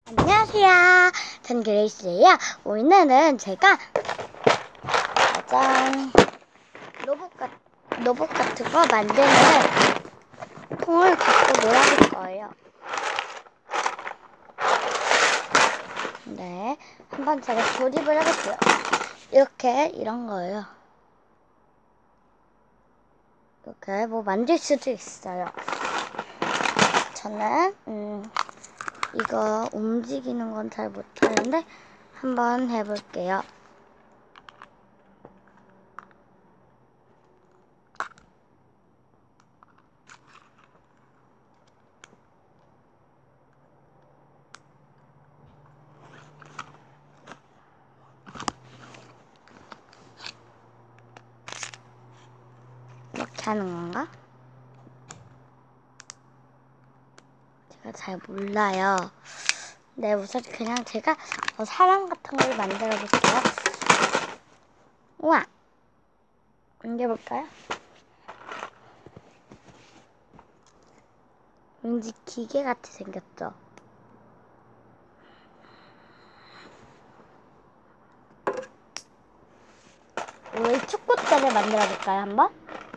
안녕하세요. 전 그레이스예요. 오늘은 제가 짜잔 로봇 같은 거 만드는 통을 갖고 놀아볼 거예요. 네, 한번 제가 조립을 해볼게요. 이런 거예요. 이렇게 뭐 만들 수도 있어요. 저는 이거 움직이는 건 잘 못하는데 한번 해볼게요. 이렇게 하는 건가? 제가 잘 몰라요. 네, 우선 그냥 제가 사람 같은 걸 만들어 볼게요. 우와! 옮겨볼까요? 왠지 기계 같이 생겼죠? 우리 축구대를 만들어 볼까요, 한번?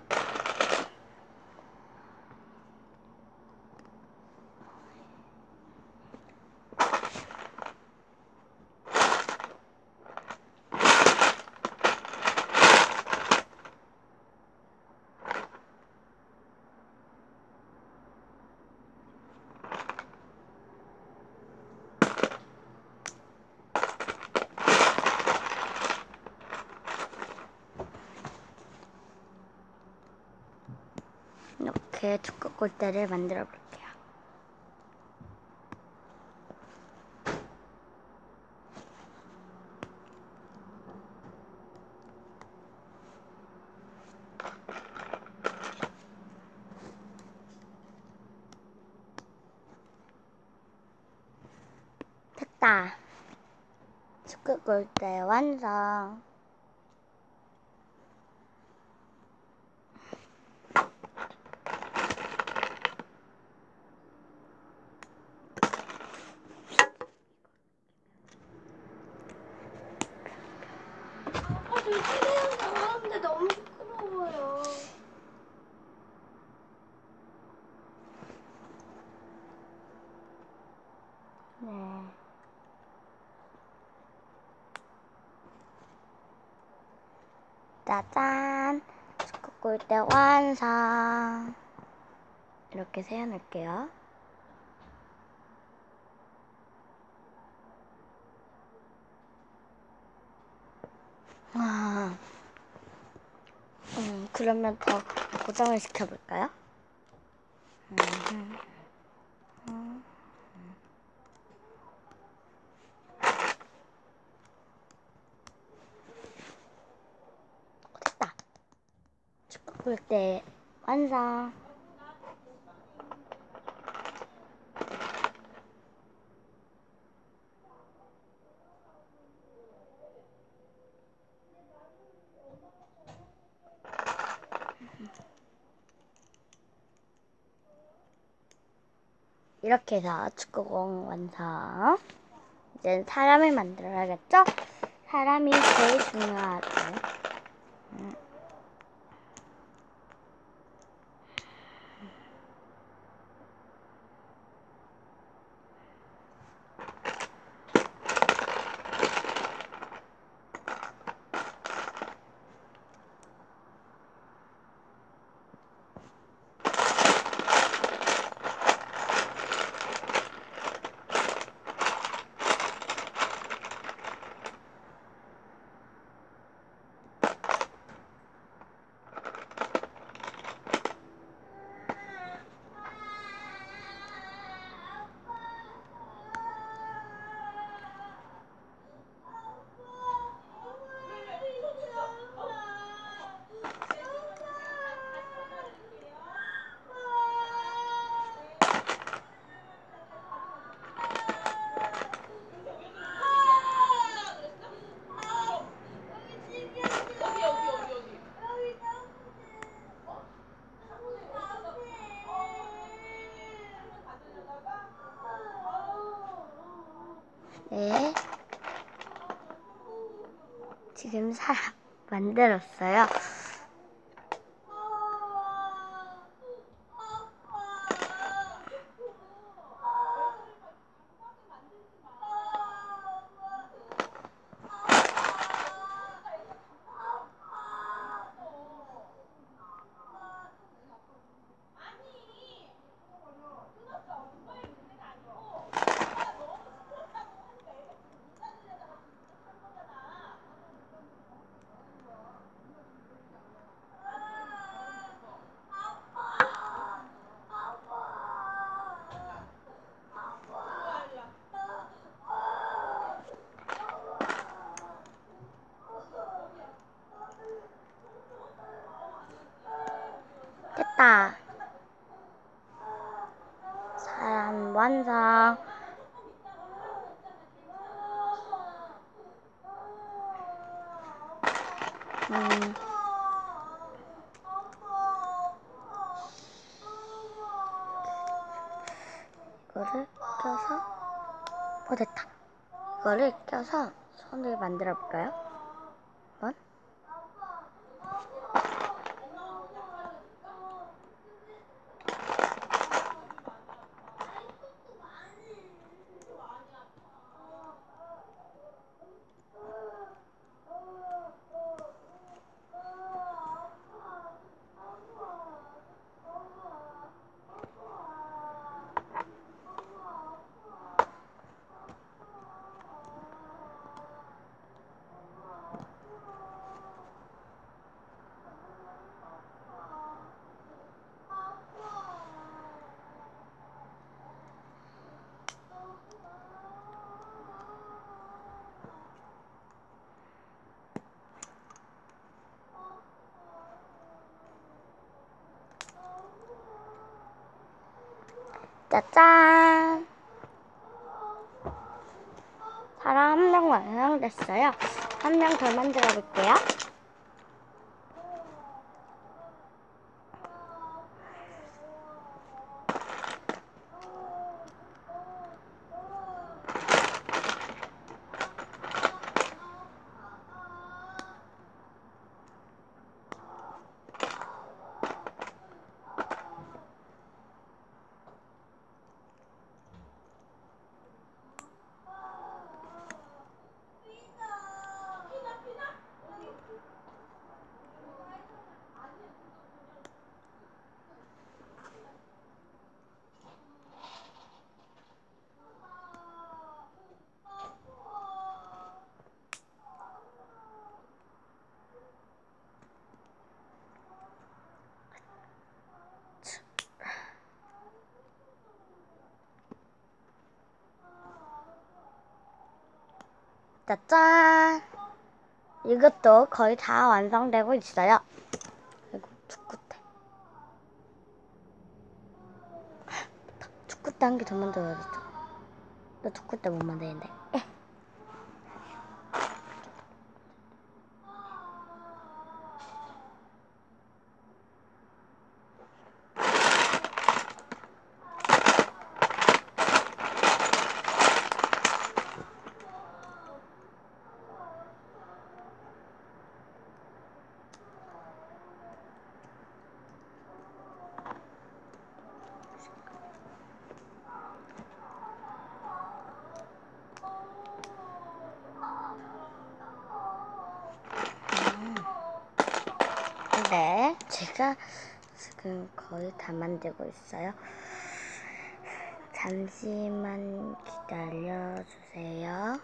이렇게 축구 골대를 만들어 볼게요. 됐다. 축구 골대 완성. 저 최대한 잘하는데 너무 부끄러워요. 네. 짜잔. 축구 골대 완성. 이렇게 세워놓을게요. 와. 그러면 더 고정을 시켜볼까요? 됐다. 축구 골대 완성. 이렇게 해서 축구공 완성. 이제 사람을 만들어야겠죠? 사람이 제일 중요하죠. 네. 지금 사람 만들었어요. 됐다. 사람 완성. 이거를 껴서 됐다. 이거를 껴서 손을 만들어 볼까요? 한번. 짜잔! 사람 한 명 완성됐어요. 한 명 더 만들어 볼게요. 짜잔! 이것도 거의 다 완성되고 있어요. 그리고 축구대. 축구대 한 개 더 만들어야겠죠. 나 축구대 못 만드는데. 네, 제가 지금 거의 다 만들고 있어요. 잠시만 기다려주세요.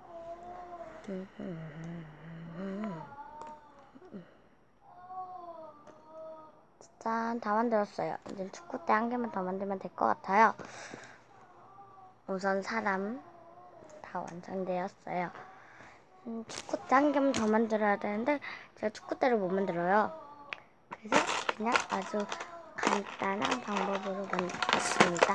짠, 다 만들었어요. 이제 축구대 한 개만 더 만들면 될 것 같아요. 우선 사람 다 완성되었어요. 축구대 한 개만 더 만들어야 되는데 제가 축구대를 못 만들어요. 그래서 그냥 아주 간단한 방법으로 만들었습니다.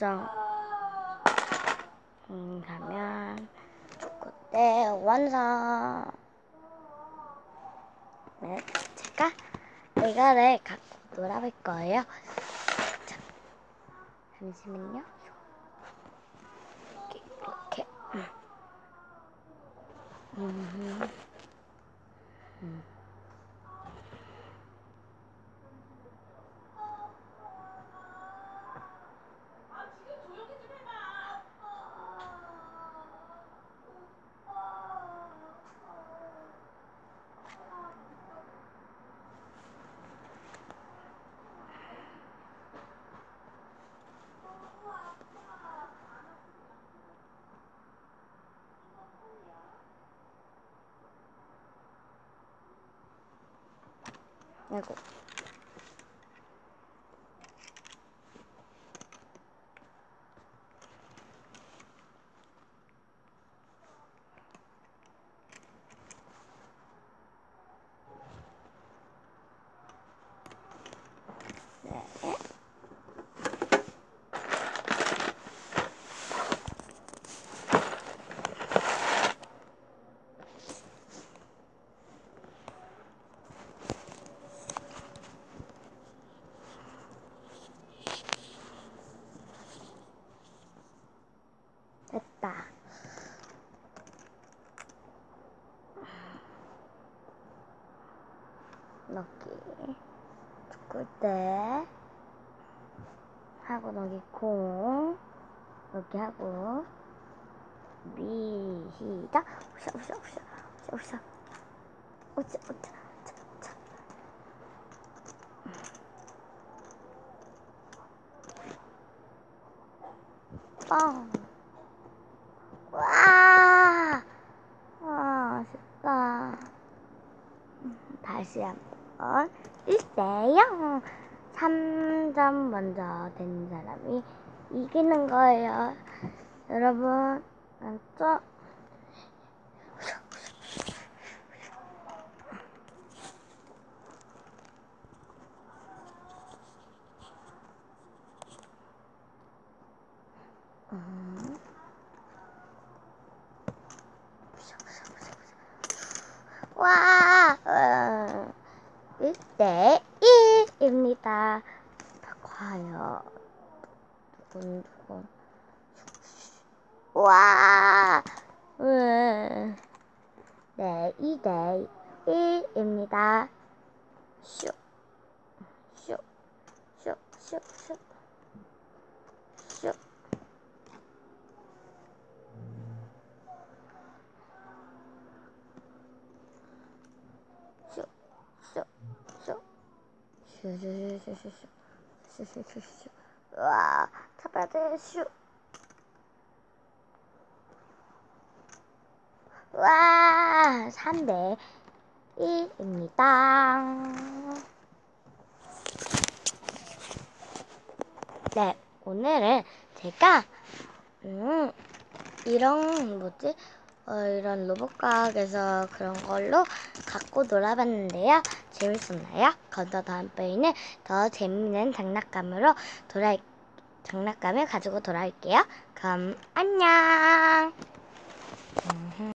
완성. 가면 축구대 완성. 네, 제가 이거를 갖고 놀아볼 거예요. 자, 잠시만요. 이렇게. 아이고. 네. 됐다. 여기 축구대 하고 여기 공 여기 하고 시작. 오샤 오샤 오샤 오샤 오샤 오샤 오샤 빵. 와, 아쉽다. 다시 한번 1대0. 3점 먼저 된 사람이 이기는 거예요. 여러분, 알았죠? 와, 1대1입니다. 과연 두근두근. 와, 네, 2대1입니다. 슉, 슉, 슉, 슉, 슉, 슉. 슈슈슈슈슈슈슈슈슈슈슈. 와, 잡아야 돼. 슈. 와, 3대1입니다. 네, 오늘은 제가 이런 이런 로봇 과학에서 그런 걸로 갖고 놀아봤는데요. 재밌었나요? 그럼 다음번에는 더 재밌는 장난감을 가지고 돌아올게요. 그럼 안녕.